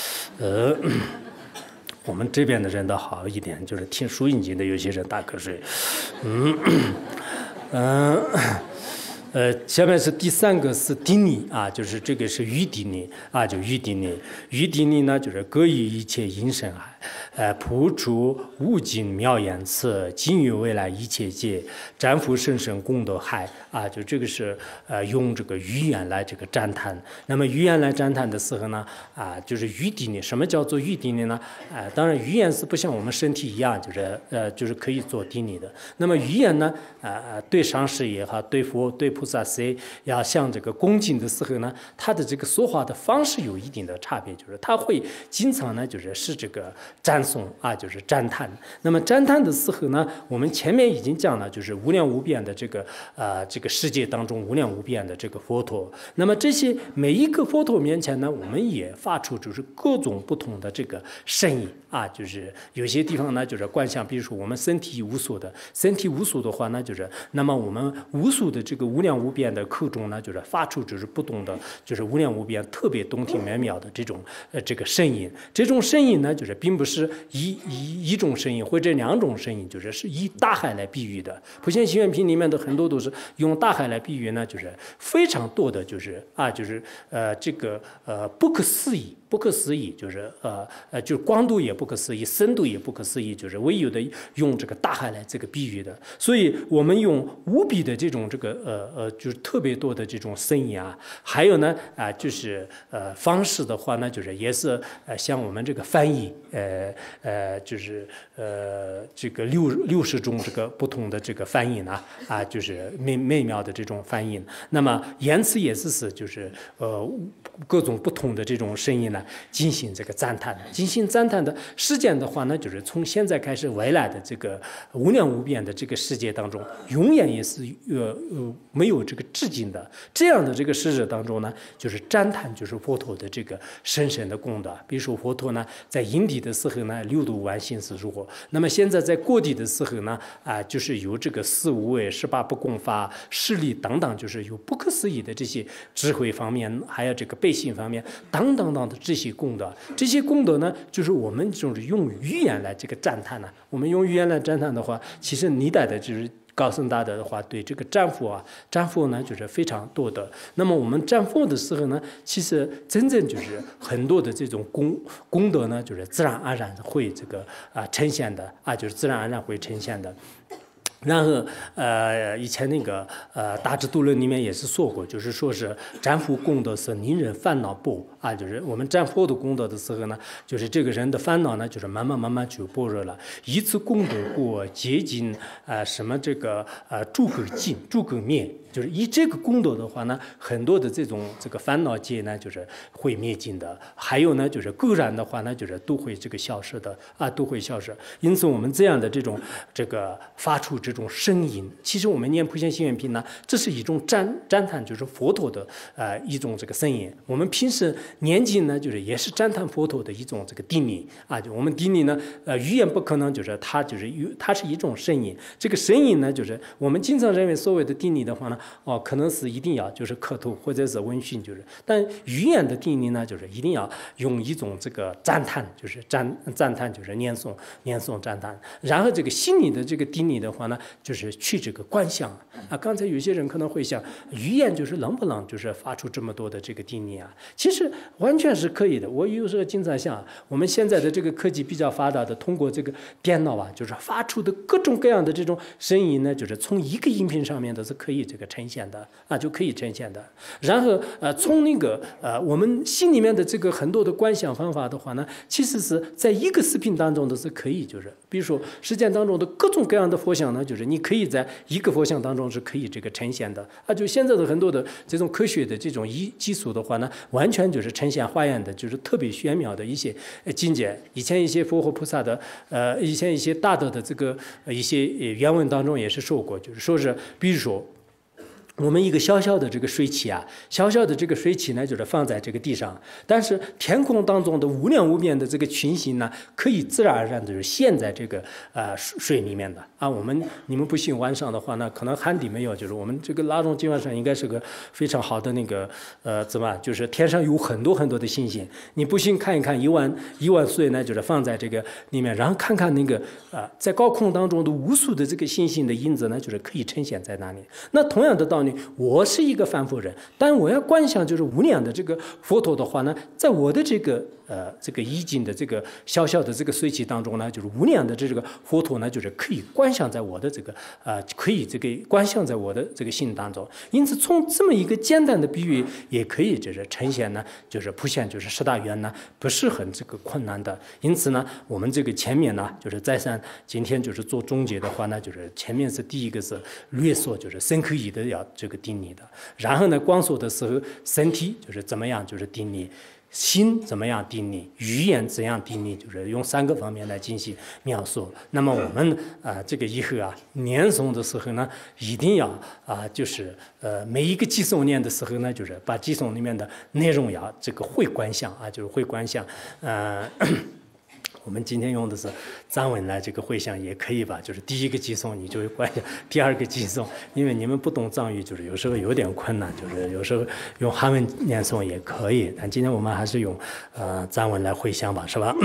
我们这边的人倒好一点，就是听书印经的有些人打瞌睡。下面是第三个是定力就是这个是于定力就于定力。于定力呢，就是各于一切因身海，普出无尽妙言辞，今于未来一切界，瞻伏甚深功德海就这个是用这个语言来这个赞叹。那么语言来赞叹的时候呢就是于定力。什么叫做于定力呢？当然语言是不像我们身体一样，就是可以做定力的。那么语言呢对上师也好，对佛对菩萨谁要向这个恭敬的时候呢，他的这个说话的方式有一定的差别，就是他会经常呢是这个赞颂就是赞叹。那么赞叹的时候呢，我们前面已经讲了，就是无量无边的这个个世界当中无量无边的这个佛陀。那么这些每一个佛陀面前呢，我们也发出就是各种不同的这个声音啊，就是有些地方呢就是观想，比如说我们身体无所的，身体无所的话呢，就是那么我们无所的这个无量无边的口中呢，就是发出就是不同的就是无量无边特别动听美妙的这种这个声音。这种声音呢，就是并不是一种声音或者两种声音，就是以大海来比喻的。普贤行愿品里面的很多都是用大海来比喻呢，就是非常多的就是就是这个不可思议。不可思议，就是就是光度也不可思议，深度也不可思议，就是唯有的用这个大海来这个比喻的。所以我们用无比的这种这个就是特别多的这种声音啊，还有呢就是方式的话呢，就是也是像我们这个翻译就是这个60种这个不同的这个翻译呢就是美妙的这种翻译。那么言辞也是就是各种不同的这种声音呢。进行这个赞叹，进行赞叹的时间的话呢，就是从现在开始未来的这个无量无边的这个世界当中，永远也是没有这个至尽的这样的这个世界当中呢，就是赞叹就是佛陀的这个深深的功德。比如说佛陀呢，在因地的时候呢，六度万行识如何；那么现在在过地的时候呢，就是有这个四无畏、18不共法、势力等等，就是有不可思议的这些智慧方面，还有这个背信方面等等的这些功德。这些功德呢，就是我们就是用语言来这个赞叹呢。我们用语言来赞叹的话，其实历代的就是高僧大德的话，对这个赞佛呢，就是非常多的。那么我们赞佛的时候呢，其实真正就是很多的这种功德呢，就是自然而然会这个呈现的就是自然而然会呈现的。然后以前那个大智度论里面也是说过，就是说是赞佛功德是令人烦恼薄就是我们赞佛的功德的时候呢，就是这个人的烦恼呢，就是慢慢就般若了。以此功德故，竭尽什么这个诸垢尽，诸垢灭。就是以这个功德的话呢，很多的这个烦恼界呢，就是会灭尽的。还有呢，就是垢染的话呢，就是都会这个消失的都会消失。因此，我们这样的这个发出这种声音，其实我们念普贤行愿品呢，这是一种赞叹，就是佛陀的一种这个声音。我们平时念经呢，就是也是赞叹佛陀的一种这个定力就我们定力呢，语言不可能，就是它是一种声音。这个声音呢，就是我们经常认为所谓的定力的话呢。可能是一定要就是磕头或者是问讯，但语言的定力呢，就是一定要用一种这个赞叹，就是赞叹，就是念诵赞叹。然后这个心理的这个定力的话呢，就是去这个观想刚才有些人可能会想，语言就是能不能就是发出这么多的这个定力其实完全是可以的。我有时候经常想，我们现在的这个科技比较发达的，通过这个电脑就是发出的各种各样的这种声音呢，就是从一个音频上面的是可以这个呈现的就可以呈现的。然后从那个我们心里面的这个很多的观想方法的话呢，其实是在一个视频当中的是可以，就是比如说实践当中的各种各样的佛像呢，就是你可以在一个佛像当中是可以这个呈现的就现在的很多的这种科学的这种技术的话呢，完全就是呈现化验的，就是特别玄妙的一些境界。以前一些佛和菩萨的以前一些大德的这个一些原文当中也是说过，就是说是比如说我们一个小小的这个水汽小小的这个水汽呢，就是放在这个地上，但是天空当中的无量无边的这个群星呢，可以自然而然的就是陷在这个水里面的你们不信晚上的话呢，可能海底没有，就是我们这个拉中今晚上应该是个非常好的那个就是天上有很多很多的星星，你不信看一看一万岁呢，就是放在这个里面，然后看看那个在高空当中的无数的这个星星的因子呢，就是可以呈现在那里。那同样的道理，我是一个凡夫人，但我要观想就是无量的这个佛陀的话呢，在我的这个意境的这个小小的这个水气当中呢，就是无量的这个佛陀呢，就是可以观想在我的这个可以这个观想在我的这个心当中。因此，从这么一个简单的比喻，也可以就是呈现呢，就是普现就是十大愿呢，不是很这个困难的。因此呢，我们这个前面呢，就是再三今天就是做总结的话呢，就是前面是第一个是略说，就是深刻意的要这个定你的。然后呢，光说的时候，身体就是怎么样，就是定你。心怎么样定义，语言怎样定义，就是用3个方面来进行描述。那么我们这个以后念诵的时候呢，一定要就是每一个偈颂念的时候呢，就是把偈颂里面的内容要这个会观想就是会观想。我们今天用的是藏文来这个会想也可以吧，就是第一个偈颂你就会观想，第2个偈颂，因为你们不懂藏语，就是有时候有点困难，就是有时候用汉文念诵也可以，但今天我们还是用藏文来会想吧，是吧？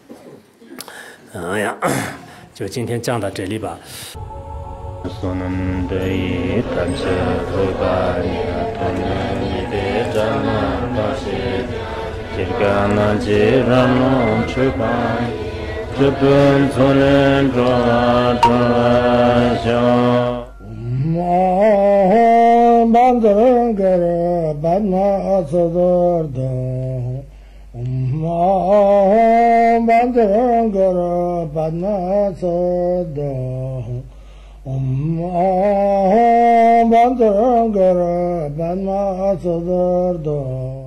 哎呀，就今天讲到这里吧。Jirgana jirano chupai, jupun tunen drasha. Bandangara badna asadarda. Bandangara badna asadarda. Bandangara badna asadarda.